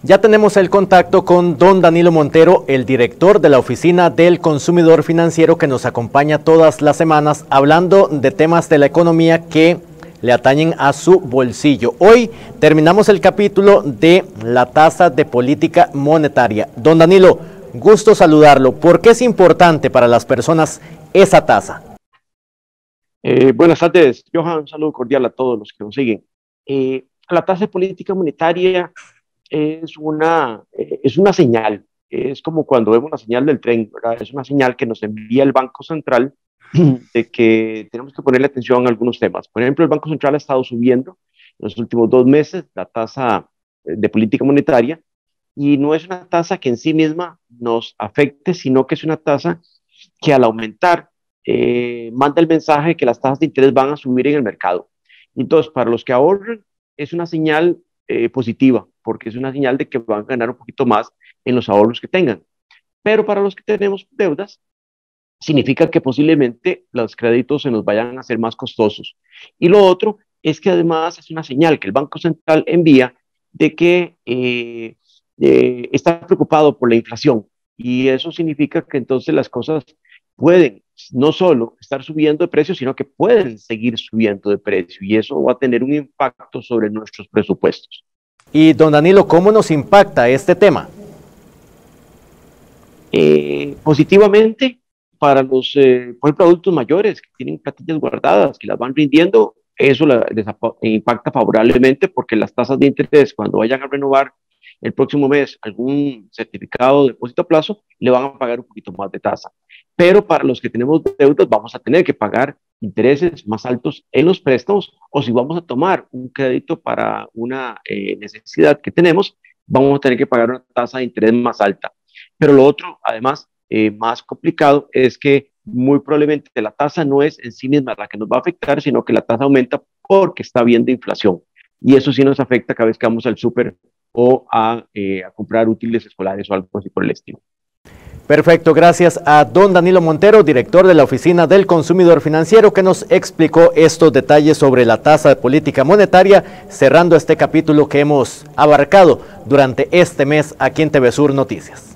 Ya tenemos el contacto con don Danilo Montero, el director de la Oficina del Consumidor Financiero, que nos acompaña todas las semanas hablando de temas de la economía que le atañen a su bolsillo. Hoy terminamos el capítulo de la tasa de política monetaria. Don Danilo, gusto saludarlo. ¿Por qué es importante para las personas esa tasa? Buenas tardes, Johan. Un saludo cordial a todos los que nos siguen. La tasa de política monetaria es una señal, es como cuando vemos la señal del tren, ¿verdad? Es una señal que nos envía el Banco Central de que tenemos que ponerle atención a algunos temas. Por ejemplo, el Banco Central ha estado subiendo en los últimos 2 meses la tasa de política monetaria, y no es una tasa que en sí misma nos afecte, sino que es una tasa que al aumentar manda el mensaje de que las tasas de interés van a subir en el mercado. Entonces, para los que ahorran, es una señal positiva, porque es una señal de que van a ganar un poquito más en los ahorros que tengan. Pero para los que tenemos deudas, significa que posiblemente los créditos se nos vayan a hacer más costosos. Y lo otro es que además es una señal que el Banco Central envía de que está preocupado por la inflación. Y eso significa que entonces las cosas pueden no solo estar subiendo de precio, sino que pueden seguir subiendo de precio. Y eso va a tener un impacto sobre nuestros presupuestos. Y don Danilo, ¿cómo nos impacta este tema? Positivamente para los, por ejemplo, adultos mayores que tienen platillas guardadas, que las van rindiendo, eso les impacta favorablemente, porque las tasas de interés, cuando vayan a renovar el próximo mes algún certificado de depósito a plazo, le van a pagar un poquito más de tasa. Pero para los que tenemos deudas, vamos a tener que pagar intereses más altos en los préstamos, o si vamos a tomar un crédito para una necesidad que tenemos, vamos a tener que pagar una tasa de interés más alta. Pero lo otro, además, más complicado, es que muy probablemente la tasa no es en sí misma la que nos va a afectar, sino que la tasa aumenta porque está habiendo inflación. Y eso sí nos afecta cada vez que vamos al súper o a comprar útiles escolares o algo así por el estilo. Perfecto, gracias a don Danilo Montero, director de la Oficina del Consumidor Financiero, que nos explicó estos detalles sobre la tasa de política monetaria, cerrando este capítulo que hemos abarcado durante este mes aquí en TV Sur Noticias.